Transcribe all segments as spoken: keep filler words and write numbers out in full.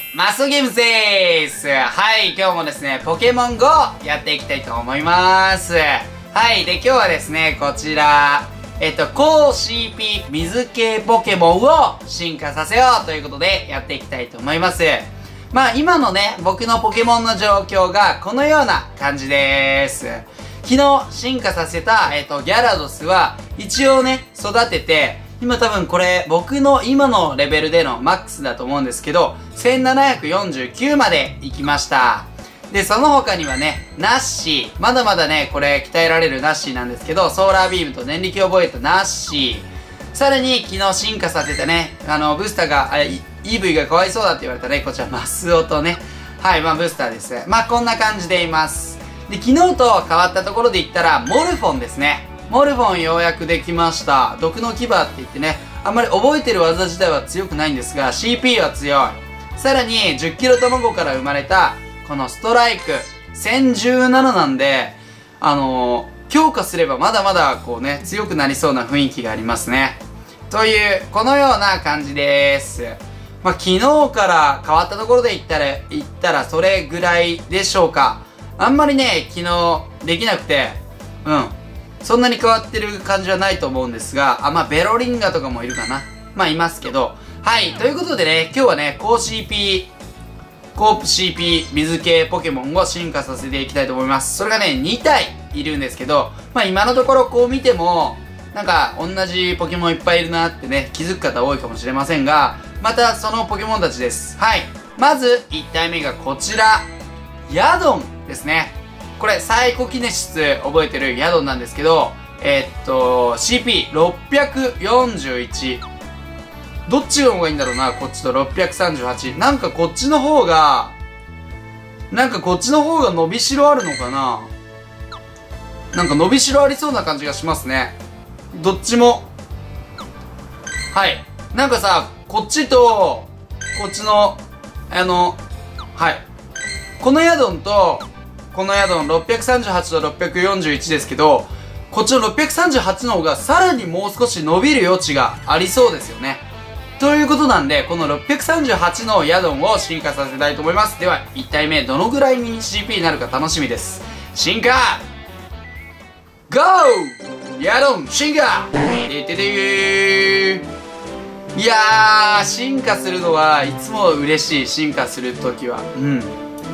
マスオゲームズでーす。はい、今日もですね、ポケモン ゴー やっていきたいと思います。はい、で、今日はですね、こちら、えっと、高 シーピー 水系ポケモンを進化させようということでやっていきたいと思います。まあ、今のね、僕のポケモンの状況がこのような感じでーす。昨日進化させた、えっと、ギャラドスは一応ね、育てて、今多分これ僕の今のレベルでのマックスだと思うんですけど、せんななひゃくよんじゅうきゅうまで行きました。で、その他にはね、ナッシー。まだまだね、これ鍛えられるナッシーなんですけど、ソーラービームと念力を覚えたナッシー。さらに昨日進化させたね、あの、ブースターが、あ、イーブイがかわいそうだって言われたね、こちらマスオとね。はい、まあブースターです。まあこんな感じでいます。で、昨日と変わったところで言ったら、モルフォンですね。モルフォンようやくできました。毒の牙って言ってね、あんまり覚えてる技自体は強くないんですが、シーピー は強い。さらに、じゅっキロ卵から生まれた、このストライク、せんじゅうなななんで、あのー、強化すればまだまだこうね、強くなりそうな雰囲気がありますね。という、このような感じです。まあ、昨日から変わったところで言ったら、言ったらそれぐらいでしょうか。あんまりね、昨日できなくて、うん。そんなに変わってる感じはないと思うんですが、あ、まあ、ベロリンガとかもいるかな。まあ、いますけど。はい。ということでね、今日はね、高 シーピー、コープ シーピー 水系ポケモンを進化させていきたいと思います。それがね、にたいいるんですけど、まあ、今のところこう見ても、なんか、同じポケモンいっぱいいるなってね、気づく方多いかもしれませんが、またそのポケモンたちです。はい。まず、いち体目がこちら。ヤドンですね。これ、サイコキネシス覚えてるヤドンなんですけど、えー、っと、シーピーろっぴゃくよんじゅういち。どっちの方がいいんだろうな、こっちとろっぴゃくさんじゅうはち。なんかこっちの方が、なんかこっちの方が伸びしろあるのかな。なんか伸びしろありそうな感じがしますね。どっちも。はい。なんかさ、こっちと、こっちの、あの、はい。このヤドンと、このヤドンろっぴゃくさんじゅうはちとろっぴゃくよんじゅういちですけど、こっちのろっぴゃくさんじゅうはちの方がさらにもう少し伸びる余地がありそうですよね。ということなんで、このろっぴゃくさんじゅうはちのヤドンを進化させたいと思います。では、いち体目、どのぐらいに シーピー になるか楽しみです。進化ゴーヤドン進化てててーいやー、進化するのはいつも嬉しい。進化するときは。うん。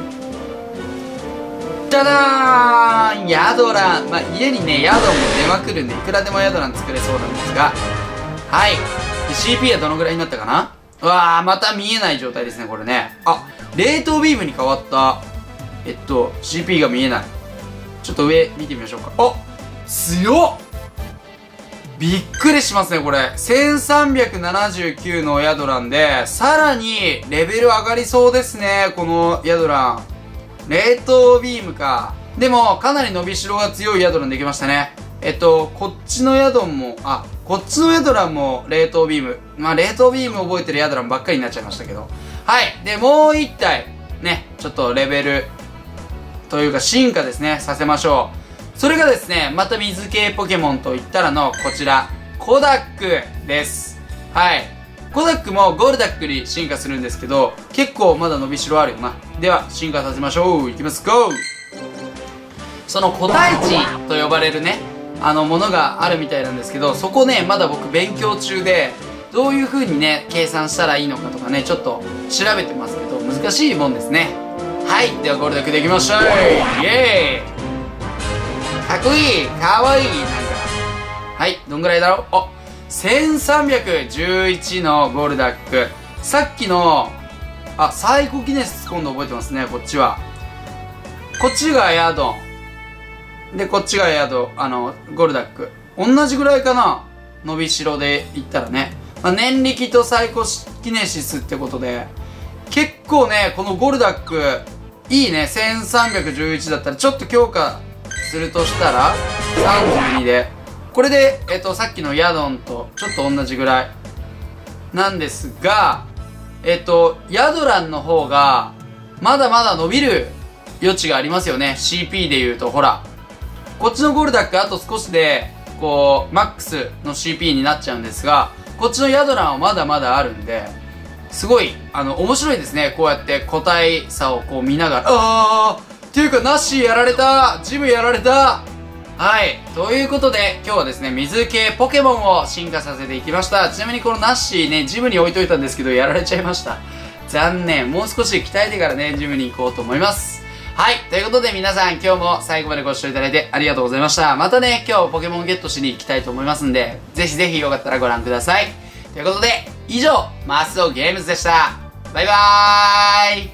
ダダーンヤドラン。まあ、家にね、ヤドンも出まくるんで、いくらでもヤドラン作れそうなんですが。はい。シーピー はどのぐらいになったかな。うわー、また見えない状態ですね、これね。あ、冷凍ビームに変わった。えっと、シーピー が見えない。ちょっと上見てみましょうか。あ、強っびっくりしますね、これ。せんさんびゃくななじゅうきゅうのヤドランで、さらにレベル上がりそうですね、このヤドラン。冷凍ビームか。でも、かなり伸びしろが強いヤドランできましたね。えっと、こっちのヤドンも、あ、こっちのヤドランも冷凍ビーム。まあ、冷凍ビーム覚えてるヤドランばっかりになっちゃいましたけど。はい。で、もう一体、ね、ちょっとレベル、というか進化ですね、させましょう。それがですね、また水系ポケモンといったらの、こちら、コダックです。はい。コダックもゴルダックに進化するんですけど、結構まだ伸びしろあるよな。では、進化させましょう。いきます、ゴーその個体値と呼ばれるね、あの、ものがあるみたいなんですけど、そこね、まだ僕勉強中で、どういう風にね、計算したらいいのかとかね、ちょっと調べてますけど、難しいもんですね。はい。では、ゴルダックできました。イエーイかっこいいかわいいなんか。はい、どんぐらいだろうあ、せんさんびゃくじゅういちのゴールダック。さっきの、あ、サイコキネシス今度覚えてますね、こっちは。こっちがヤドン。で、こっちがヤド、あの、ゴールダック。同じぐらいかな伸びしろで言ったらね。まあ、念力とサイコキネシスってことで、結構ね、このゴールダック、いいね、せんさんびゃくじゅういちだったらちょっと強化、するとしたらさんじゅうにでこれで、えっと、さっきのヤドンとちょっと同じぐらいなんですが、えっと、ヤドランの方がまだまだ伸びる余地がありますよね。 シーピー でいうとほらこっちのゴールダックあと少しでこうマックスの シーピー になっちゃうんですが、こっちのヤドランはまだまだあるんで、 すごい、あの、面白いですね。こうやって個体差をこう見ながら、あーっていうか、ナッシーやられた、ジムやられた。はい。ということで、今日はですね、水系ポケモンを進化させていきました。ちなみにこのナッシーね、ジムに置いといたんですけど、やられちゃいました。残念。もう少し鍛えてからね、ジムに行こうと思います。はい。ということで皆さん、今日も最後までご視聴いただいてありがとうございました。またね、今日ポケモンゲットしに行きたいと思いますんで、ぜひぜひよかったらご覧ください。ということで、以上、マスオゲームズでした。バイバーイ。